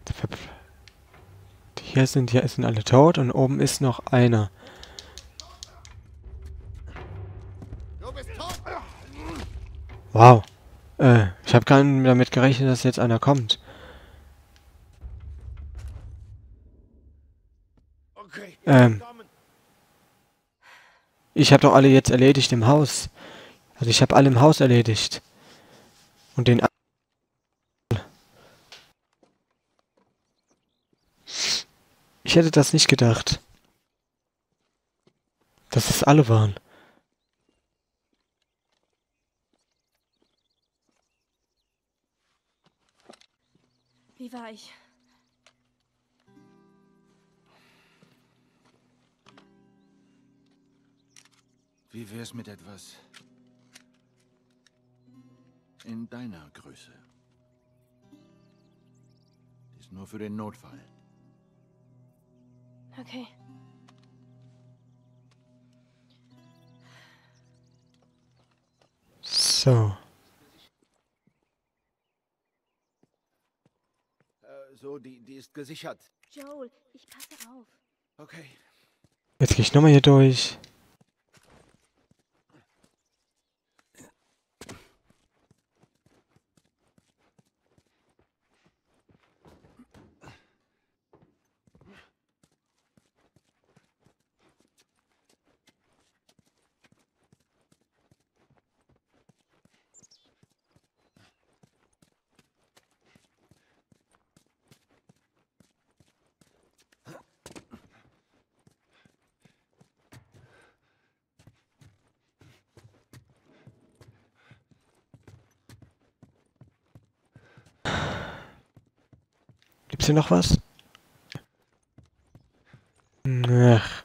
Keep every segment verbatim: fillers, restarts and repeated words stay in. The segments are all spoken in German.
Hier sind, hier sind alle tot und oben ist noch einer. Wow. Äh, ich habe gar nicht damit gerechnet, dass jetzt einer kommt. Ähm. Ich habe doch alle jetzt erledigt im Haus. Also ich habe alle im Haus erledigt. Und den... Ich hätte das nicht gedacht. Dass es alle waren. Wie war ich? Wie wär's mit etwas in deiner Größe? Ist nur für den Notfall. Okay. So. Äh, so, die, die ist gesichert. Joel, ich passe auf. Okay. Jetzt gehe ich nochmal hier durch. Gibt's hier noch was? Ach.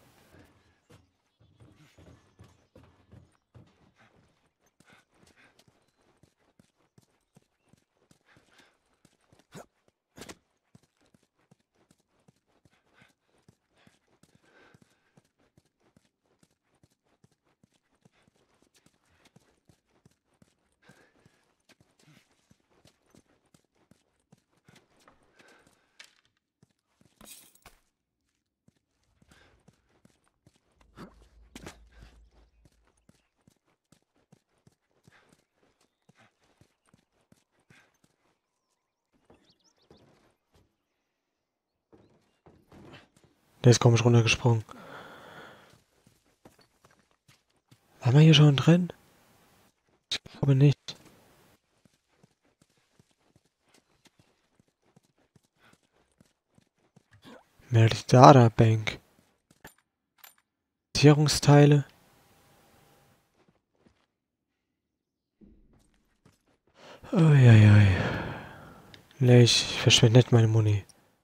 Der ist komisch runtergesprungen. Waren wir hier schon drin? Ich glaube nicht. Meldara Bank. Sicherungsteile. Uiuiui. Nee, ich verschwende nicht meine Muni.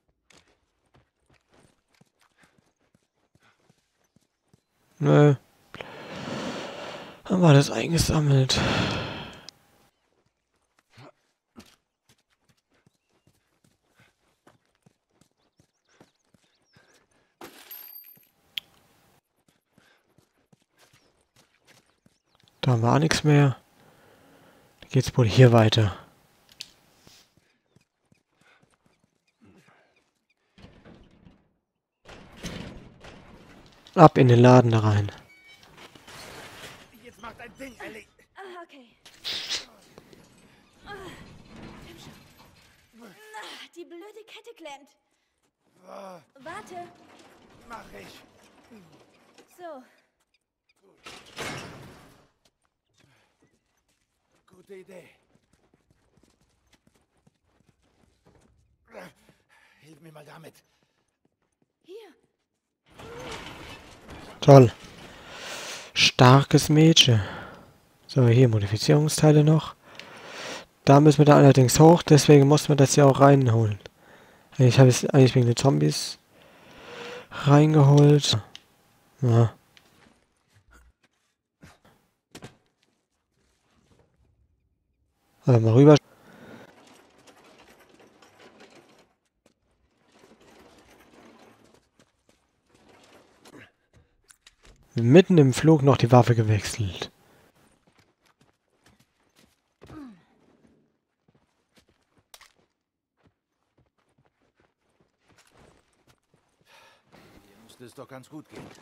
Nö. Haben wir das eingesammelt. Da war nichts mehr. Da geht's wohl hier weiter. Ab in den Laden da rein. Jetzt mach dein Ding, Ellie. Ah, okay. Ah, die blöde Kette klemmt. Oh, Warte. mach ich. So. Gute Idee. Hilf mir mal damit. Hier. Toll. Starkes Mädchen. So, hier Modifizierungsteile noch. Da müssen wir da allerdings hoch, deswegen mussten wir das hier auch reinholen. Ich habe es eigentlich wegen den Zombies reingeholt. Ja. Aber mal rüber. Mitten im Flug noch die Waffe gewechselt. müsste es doch ganz gut gehen.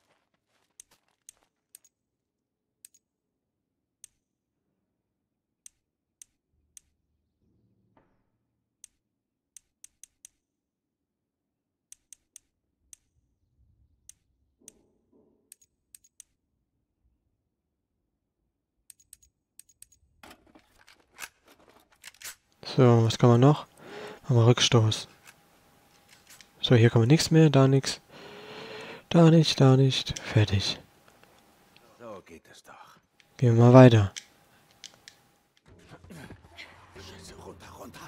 So, was kann man noch? Haben wir Rückstoß. So, hier kann man nichts mehr, da nichts. Da nicht, da nicht. Fertig. So geht es doch. Gehen wir mal weiter. Scheiße, runter, runter.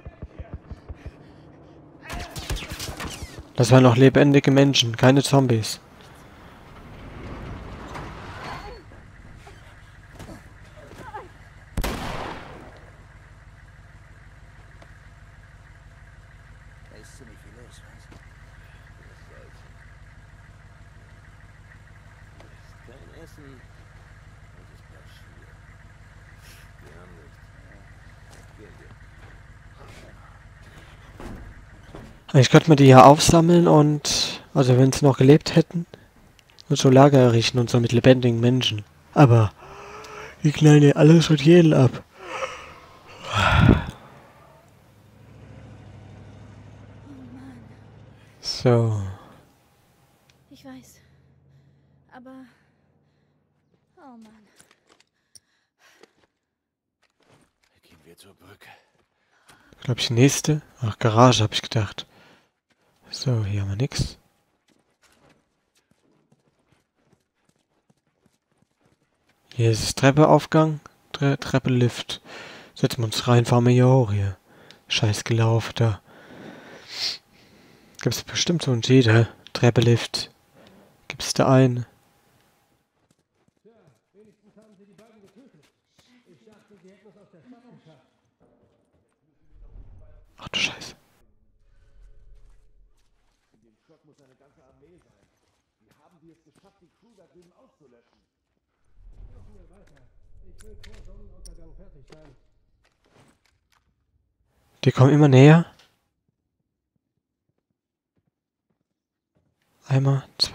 Das waren noch lebendige Menschen, keine Zombies. Da ist ziemlich viel los, was? Kein Essen. Das ist gleich schwierig. Wir haben nichts. Gehen wir. Eigentlich könnte man die ja aufsammeln und, also wenn sie noch gelebt hätten, und so Lager errichten und so mit lebendigen Menschen. Aber die knallen ja alles und jeden ab. Oh Mann. So. Ich weiß. Aber... Oh Mann. Gehen wir zur Brücke. Glaube ich, nächste. Ach, Garage, habe ich gedacht. So, hier haben wir nix. Hier ist das Treppeaufgang. Tre Treppe, Lift. Setzen wir uns rein, fahren wir hier hoch hier. Scheiß gelaufen da. Gibt's bestimmt so ein jeder. Treppe, Lift. Gibt's da einen? Ach du Scheiße. Die kommen immer näher. Einmal, zwei.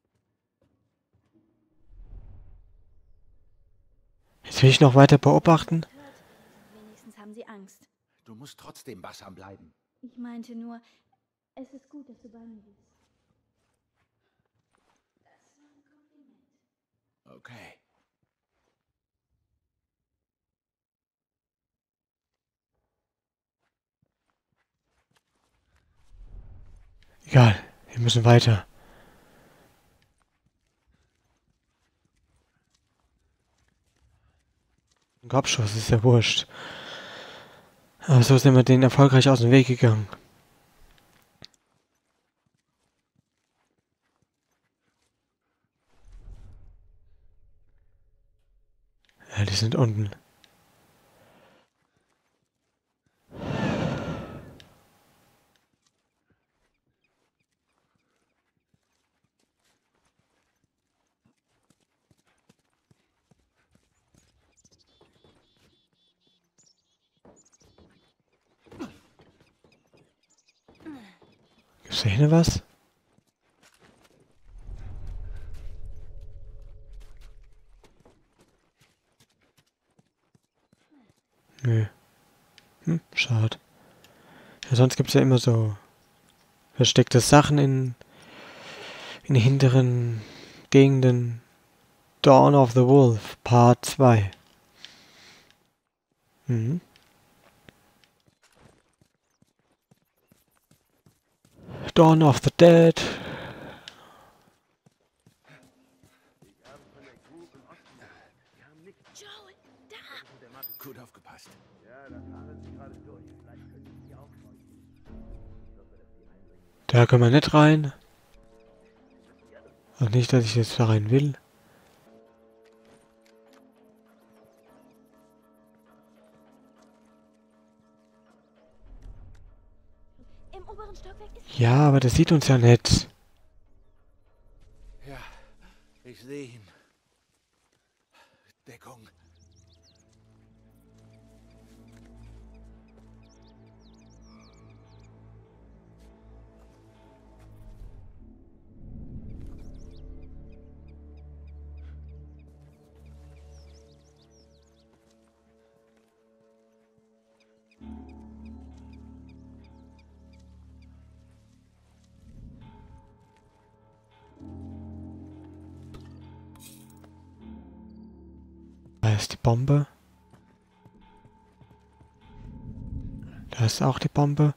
Jetzt will ich noch weiter beobachten. Wenigstens haben sie Angst. Du musst trotzdem wachsam bleiben. Ich meinte nur, es ist gut, dass du bei mir bist. Das war ein Kompliment. Okay. Egal, wir müssen weiter. Ein Kopfschuss ist ja wurscht. Aber so sind wir denen erfolgreich aus dem Weg gegangen. Ja, die sind unten. Gibt's da hinten was? Nö. Hm, schade. Ja, sonst gibt's ja immer so versteckte Sachen in, in den hinteren Gegenden. Dawn of the Wolf, Part zwei. Mhm. Dawn of the Dead. Joel, da! Gut aufgepasst. Da können wir nicht rein. Auch nicht, dass ich jetzt da rein will. Im oberen Stockwerk ist... Ja, aber das sieht uns ja nicht. Ja, ich sehe ihn. Deckung. Da ist die Bombe. Da ist auch die Bombe.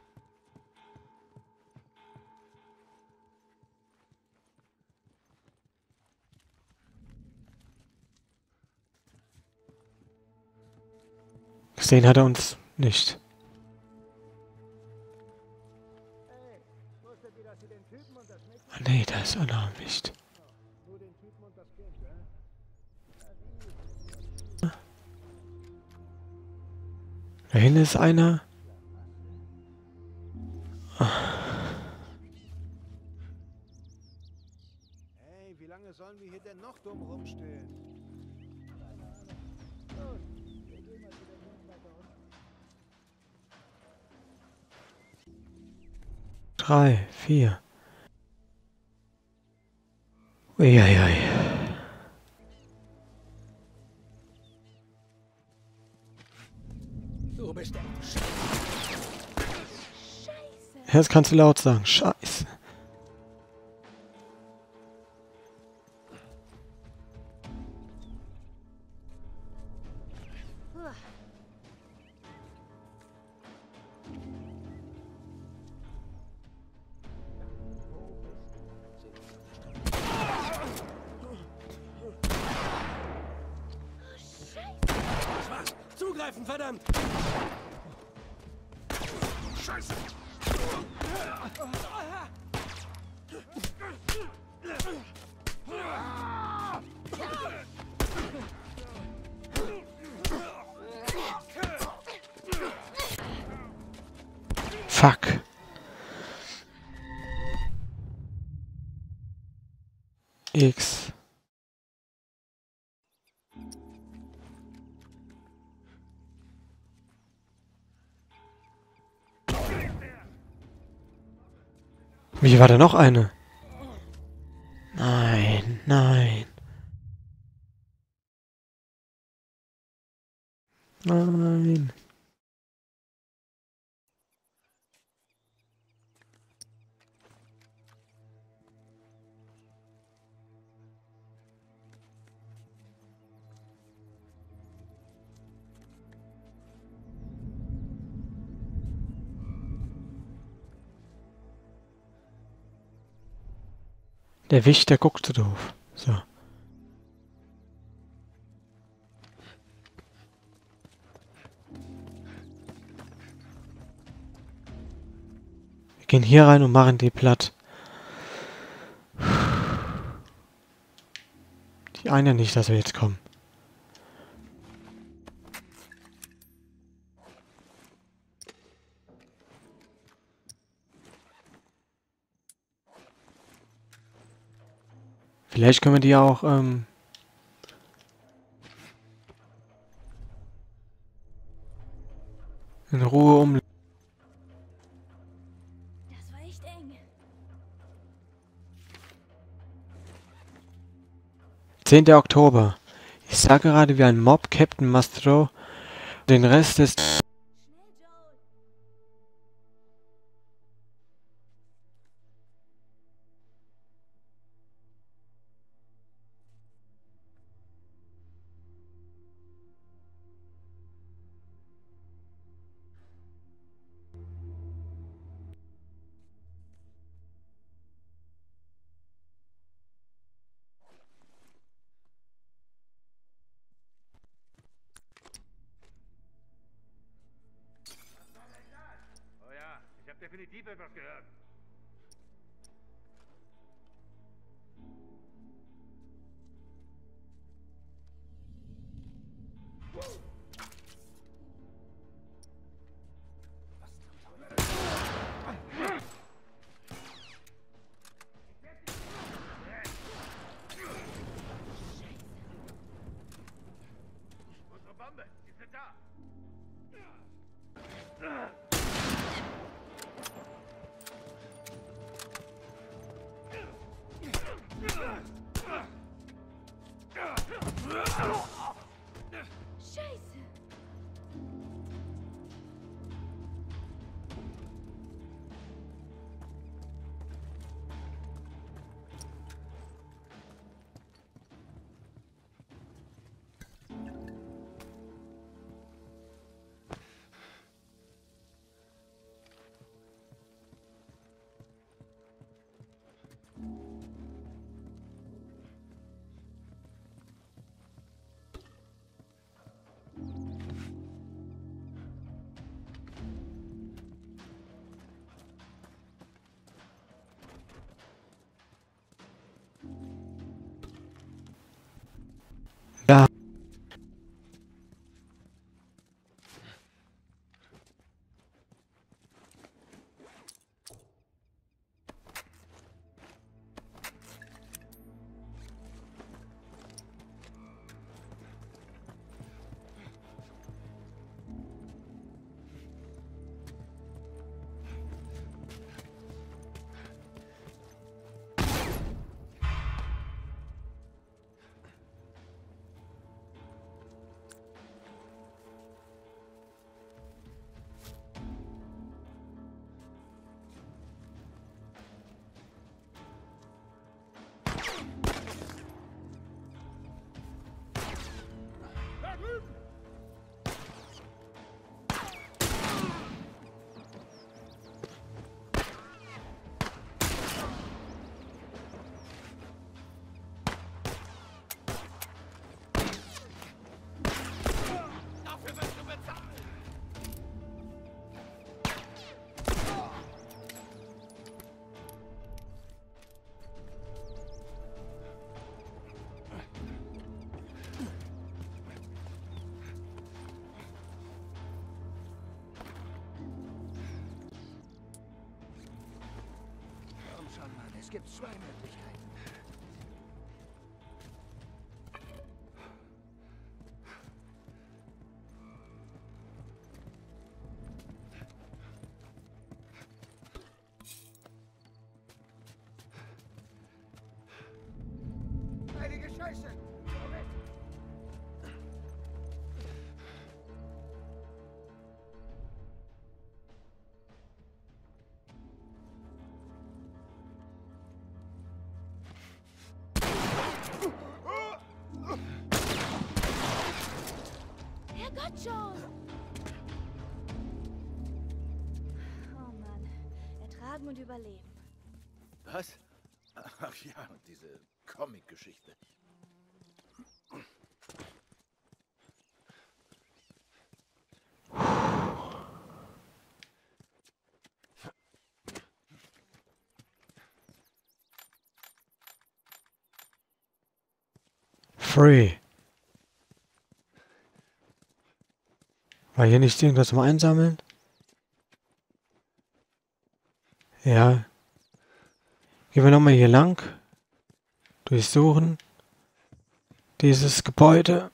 Gesehen hat er uns nicht. Ah, nee, da ist auch noch ein Licht. Da hinten ist einer. Hey, wie lange sollen wir hier denn noch dumm rumstehen? Drei, vier. Uiuiui. Du bist der Jetzt kannst du laut sagen. Scheiße. Zugreifen, verdammt! Scheiße! Fuck. X. Wie war da noch eine? Nein, nein. Nein. Der Wicht, der guckt so doof. So. Wir gehen hier rein und machen die platt. Die einen ja nicht, dass wir jetzt kommen. Vielleicht können wir die auch, ähm... in Ruhe um... Das war echt eng. zehnter Oktober. Ich sah gerade wie ein Mob Captain Mastro den Rest des... Schnell, Joel. Oh ja, ich habe definitiv etwas gehört. Unsere Bombe, die sind da. Es gibt zwei Möglichkeiten. Heilige Scheiße! Moment! Herrgott schon! Oh Mann. Ertragen und überleben. Was? Ach ja, diese Comic-Geschichte. Free. War hier nicht irgendwas zum Einsammeln? Ja. Gehen wir nochmal hier lang. Durchsuchen. Dieses Gebäude.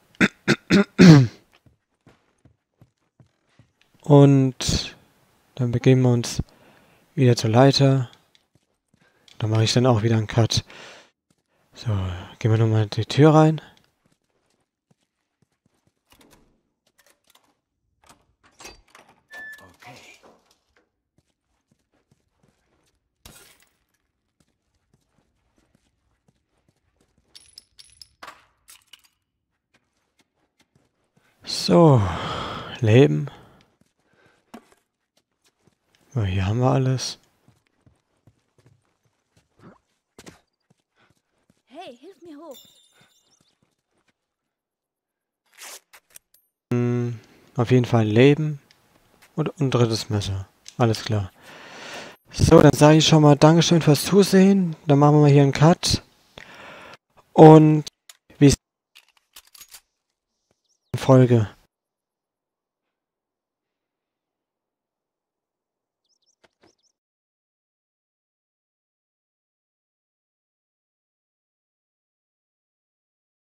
Und dann begeben wir uns wieder zur Leiter. Da mache ich dann auch wieder einen Cut. So, gehen wir nochmal in die Tür rein. Okay. So, Leben. So, hier haben wir alles. Hey, hilf mir hoch. Hm, auf jeden Fall Leben und ein drittes Messer. Alles klar. So, dann sage ich schon mal Dankeschön fürs Zusehen. Dann machen wir mal hier einen Cut. Und wie es in Folge